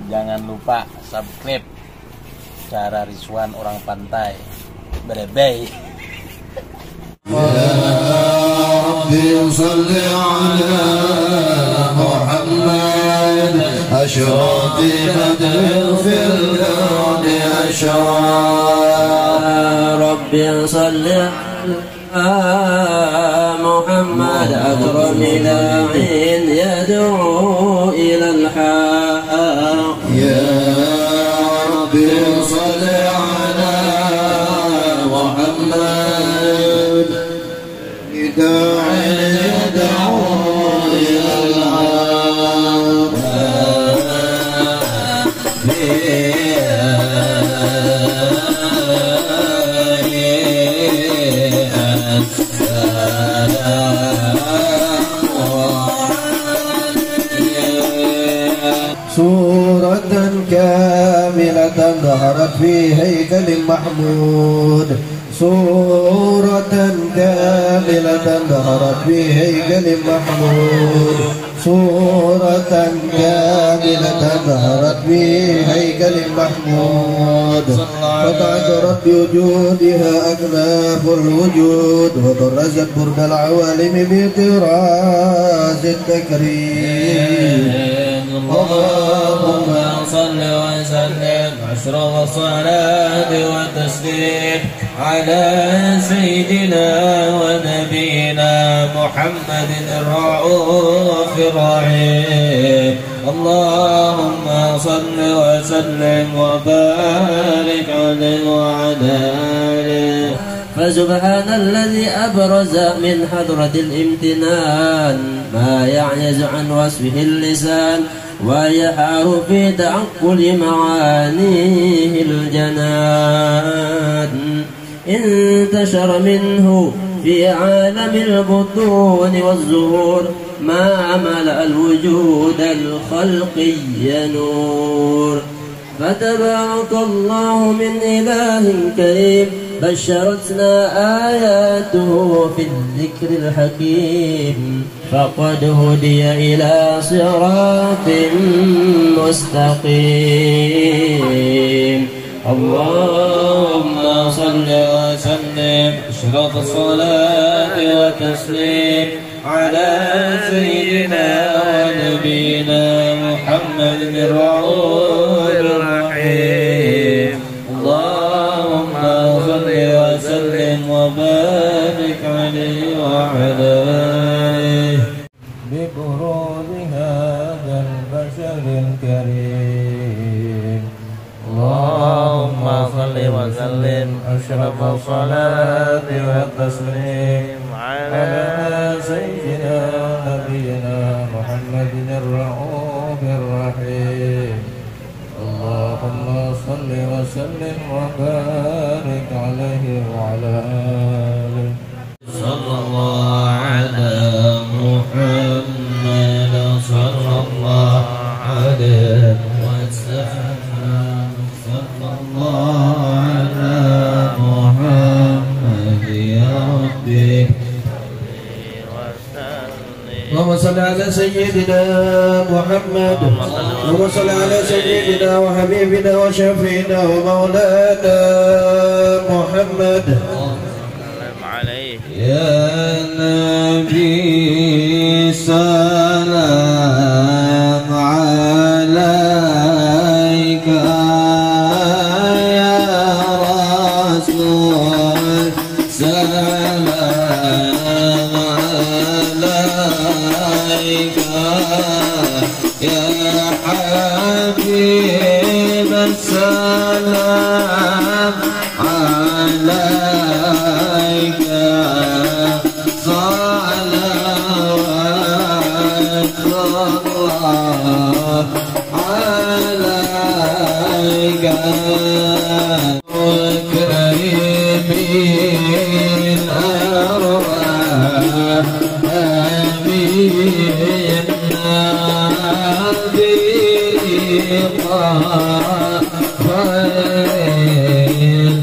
Jangan lupa subscribe Cara Rizwan Orang Pantai. Bye-bye. ربي صل على محمد أشرف بدر في الكون أشرار. ربي صل على محمد أكرم داعٍ يدعو إلى الحق. يا ربي صل على محمد داعٍ يدعو إلى الحق. سورة كاملة ظهرت في هيكل محمود. سورة كاملة ظهرت في هيكل محمود. سورة كاملة ظهرت في هيكل محمود. فتعثرت بوجودها أكناف الوجود وبرزت برد العوالم بطراز التكريم. اللهم صل وسلم أشرف الصلاة والتسليم على سيدنا ونبينا محمد الرؤوف الرحيم. اللهم صل وسلم وبارك عليه وعلى آله. فسبحان الذي أبرز من حضرة الامتنان ما يعجز عن وصفه اللسان ويحار في تعقل معانيه الجنان. انتشر منه في عالم البطون والزهور ما ملأ الوجود الخلقي نور. فتبارك الله من إله كريم بشرتنا آياته في الذكر الحكيم. فقد هدي إلى صراط مستقيم. اللهم صل وسلم أشرف الصلاة والتسليم على سيدنا ونبينا محمد الرؤوف الرحيم. اللهم صل وسلم وبارك عليه وعلى آله. ببروز هذا البشر الكريم. اللهم صل وسلم أشرف الصلاة والتسليم على سيدنا ونبينا محمد الرؤوف الرحيم. اللهم صل وسلم وبارك عليه وعلى آله. صلى الله على محمد صلى الله عليه وسلم. صلى الله على محمد يا ربي. اللهم صل على سيدنا محمد. اللهم صل على سيدنا وحبيبنا وشفينا ومولانا محمد. يا نبي سلام عليك يا رسول سلام عليك يا حبيب السلام عليك صلوات الله عليك. وكريمين أرواح آمين بلقاء خير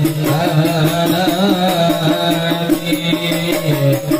الآمين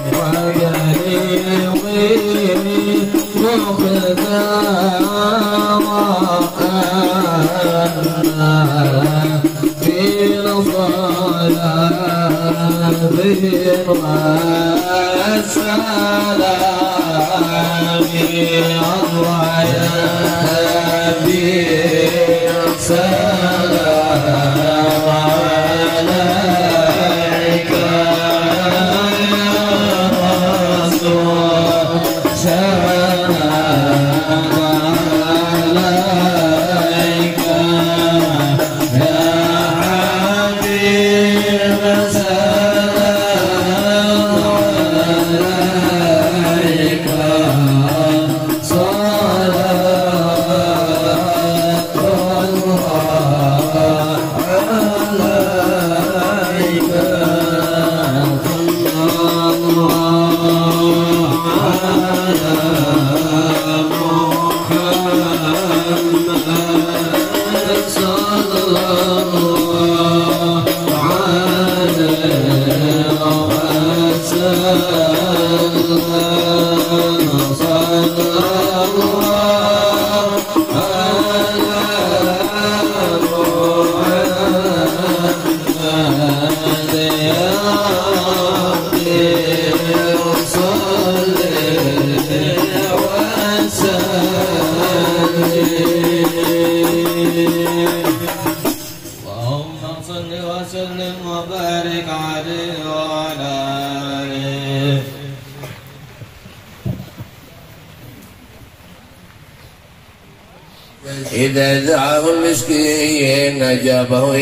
وجريم مخدار إذا دعاه المسكين أجابه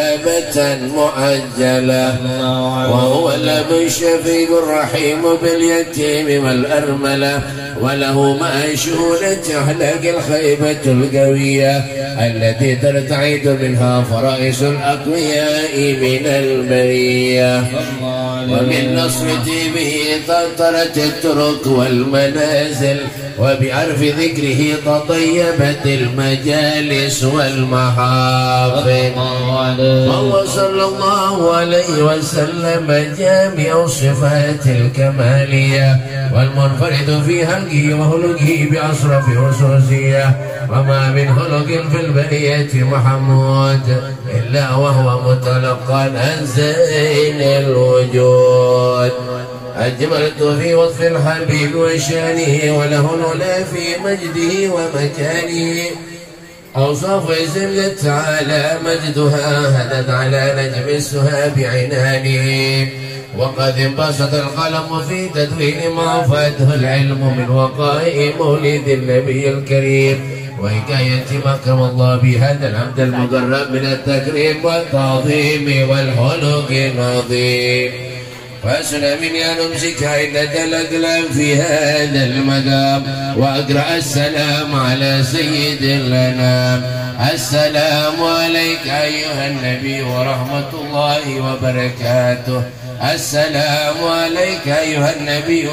إجابة مؤجلة وهو الأب الشفيق الرحيم باليتيم والأرملة وله مأشونة أخلاق الخيبة القوية التي ترتعد منها فرائس الأقوياء من البرية ومن نصرته به تطرت الطرق والمنازل وبعرف ذكره تطيبت المجالس والمحافل وهو صلى الله عليه وسلم جامع الصفات الكمالية والمنفرد في هلقه وهلقه بأشرف خصوصية وما من خلق في البرية محمود إلا وهو متلقى عن زين الوجود أجملت في وصف الحبيب وشانه وله العلا في مجده ومكانه أوصاف زلت على مجدها هدت على نجم السها بعنانه وقد انبسط القلم في تدوين ما فاته العلم من وقائع مولد النبي الكريم وحكاية ما أكرم الله بهذا العبد المقرب من التكريم والتعظيم والخلق العظيم فأسنى مني أن أمسك عدة الأقلام في هذا المقام وأقرأ السلام على سيد الأنام. السلام عليك أيها النبي ورحمة الله وبركاته. السلام عليك أيها النبي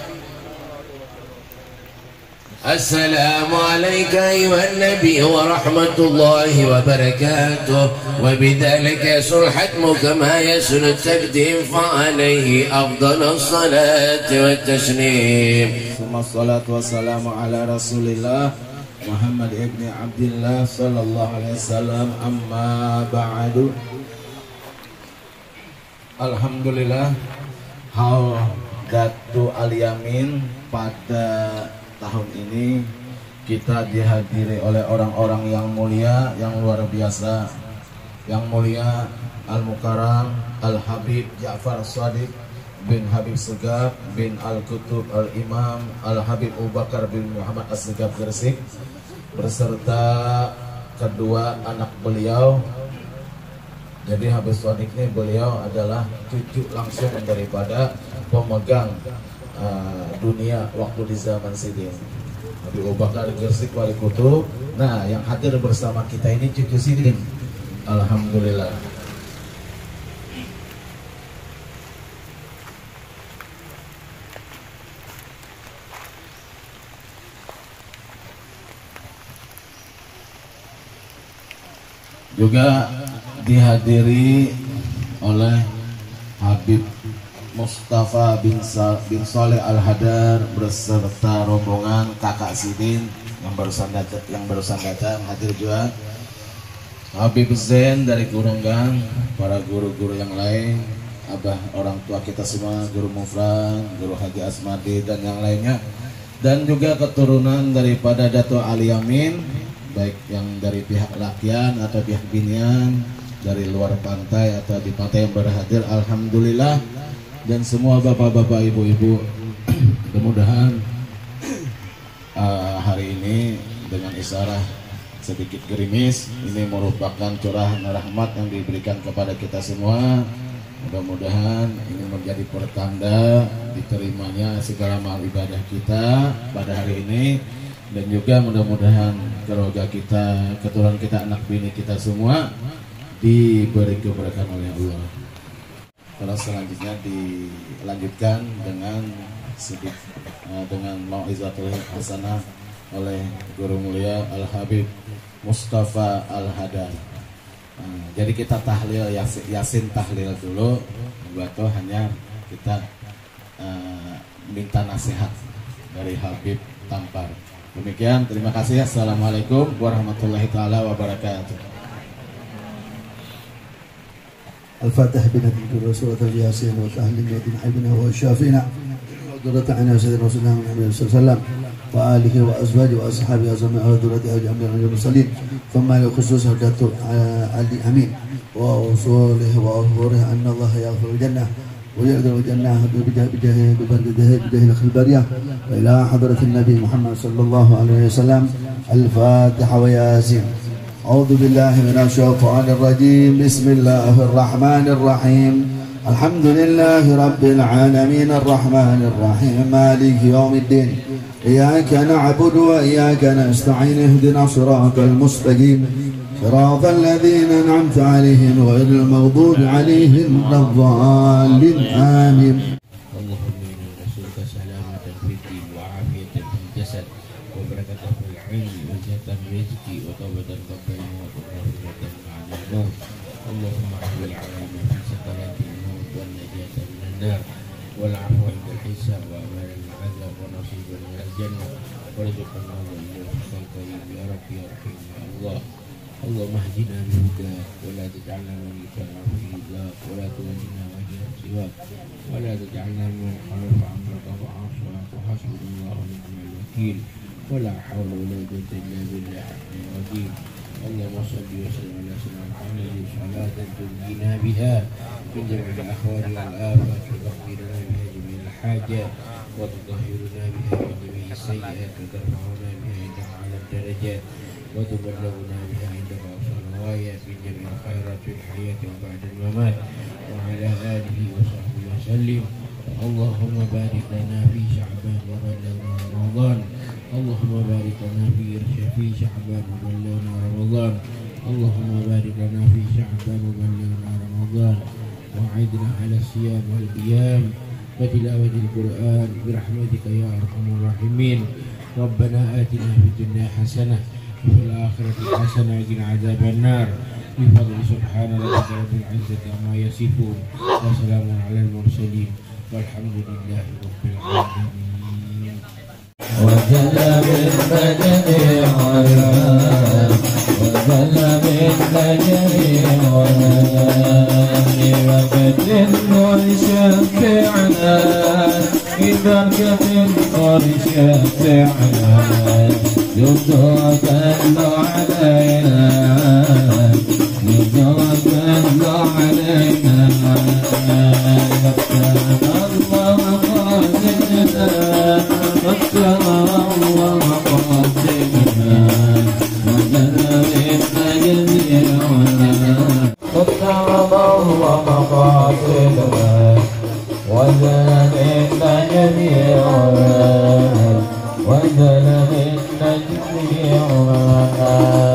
السلام عليك أيها النبي ورحمة الله وبركاته. وبذلك يسر الحتم كما يسر التقديم فعليه أفضل الصلاة والتسليم. ثم الصلاة والسلام على رسول الله Muhammad ibn Abdillah sallallahu alaihi wasallam. Amma ba'du. Alhamdulillah, Haudatu Al-Yamin pada tahun ini kita dihadiri oleh orang-orang yang mulia, yang luar biasa. Yang mulia Al-Mukarram Al-Habib Ja'far Shadiq bin Habib Segaf bin Al-Kutub Al-Imam Al-Habib Abu Bakar bin Muhammad As-Segaf Gresik beserta kedua anak beliau. Jadi Habib Shadiq ini beliau adalah cucu langsung daripada pemegang dunia waktu di zaman Sidin, Habib Abu Bakar Gresik Wali Kutub. Nah, yang hadir bersama kita ini cucu Sidin. Alhamdulillah. Juga dihadiri oleh Habib Mustafa bin Saleh Al-Hadar beserta rombongan kakak Sidin yang barusan datang hadir juga. Habib Zain dari Gurunggang, para guru-guru yang lain, abah orang tua kita semua, Guru Mufran, Guru Haji Asmadi dan yang lainnya, dan juga keturunan daripada Dato' Ali Yamin, baik yang dari pihak Lakian atau pihak Binian, dari luar pantai atau di pantai yang berhadir, alhamdulillah, dan semua bapak-bapak, ibu-ibu. Mudah-mudahan hari ini dengan isyarah sedikit gerimis ini merupakan curahan rahmat yang diberikan kepada kita semua. Mudah-mudahan ini menjadi pertanda diterimanya segala amal ibadah kita pada hari ini, dan juga mudah-mudahan keluarga kita, keturunan kita, anak bini kita semua diberi keberkahan oleh Allah. Terus selanjutnya dilanjutkan dengan dengan mau'izatul hasanah oleh Guru Mulia Al-Habib Mustafa Al-Hadar. Jadi kita tahlil Yasin tahlil dulu, atau hanya kita minta nasihat dari Habib Tampar. Demikian, terima kasih. Assalamualaikum warahmatullahi taala wabarakatuh. الفاتح بنبي رسول الياسين وتهل الذين حبنا وشافينا ودرة عنا سيدنا رسول الله محمد صلى الله عليه وسلم وآله وأزواجه وأصحابه أجمعين ودرته أجمعين من المرسلين ثم لخصوص هداة علي أمين وأصوله وأظهره أن الله يغفر الجنة ويقدر الجنة بجاه الخلبرية وإلى حضرة النبي محمد صلى الله عليه وسلم. الفاتحة وياسين. أعوذ بالله من الشيطان الرجيم. بسم الله الرحمن الرحيم. الحمد لله رب العالمين الرحمن الرحيم مالك يوم الدين. إياك نعبد وإياك نستعين. اهدنا الصراط المستقيم صراط الذين أنعمت عليهم غير المغضوب عليهم ولا الضالين. آمين. اللهم إنا نسألك سلامة في الدين وعافية في الجسد وبركة في العلم وزيادة الرزق وتوبة قبل الموت ومغفرة بعد الموت. اللهم احول علينا في سكرات الموت والنجاة من النار والعفو عند الحساب وأمان العذاب ونصيبا من الجنة ورزقنا وإياك الكريم يا رب يا رحيم يا الله. اللهم اهدنا بهداك ولا تجعلنا من يتبع في رضاك ولا تولنا وجها سواك ولا تجعلنا من خلف عمرك وعصاك وحسبنا الله ونعم الوكيل ولا حول ولا قوة إلا بالله العظيم. اللهم صل وسلم على سيدنا محمد صلاة تنجينا بها من جميع الأحوال والآفات وتغفرنا بها جميع الحاجات وتطهرنا بها من جميع السيئات وترفعنا بها عندك على الدرجات وتبلغنا بها عندك أقصى الغايات من جميع الخيرات في الحياة وبعد الممات وعلى آله وصحبه وسلم. اللهم بارك لنا في شعبان وبلغنا رمضان. اللهم بارك لنا في شعبان وبلغنا رمضان. اللهم بارك لنا في شعبان وبلغنا رمضان وعدنا على الصيام والقيام وتلاوة القرآن برحمتك يا أرحم الراحمين. ربنا آتنا في الدنيا حسنة وفي الآخرة حسنة وقنا عذاب النار. بفضل سبحان ربك رب العزة عما يصفون وسلام على المرسلين والحمد لله رب العالمين. وجل بالنجم والهام وجل بالنجم والهام وكت النور شفعنا إذا كت النور شفعنا يتوكل علينا يتوكل علينا الله قاسمنا وكر الله قاسمنا وجل بالنجم وكر الله قاسمنا وجل بالنجم وجل بالنجم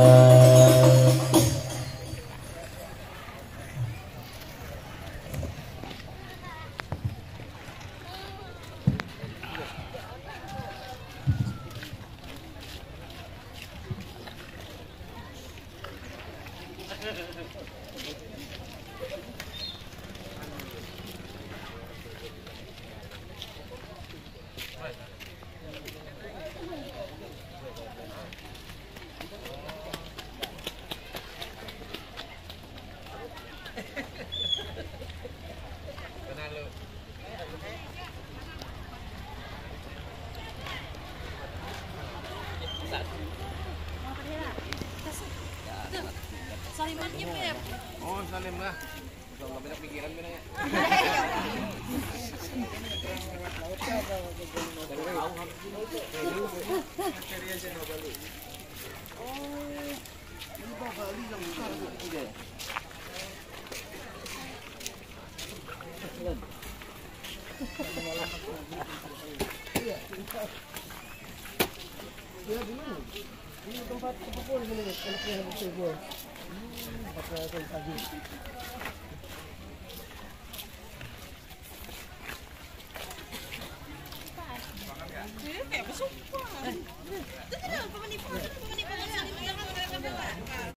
Salimannya Beb. Oh, Salim lah. Enggak banyak pikiran bener ya. Ini tempat kebun ini, kalau kita kebun. Pakai pagi. Kayak bersumpah. Itu pemenipuan Saliman.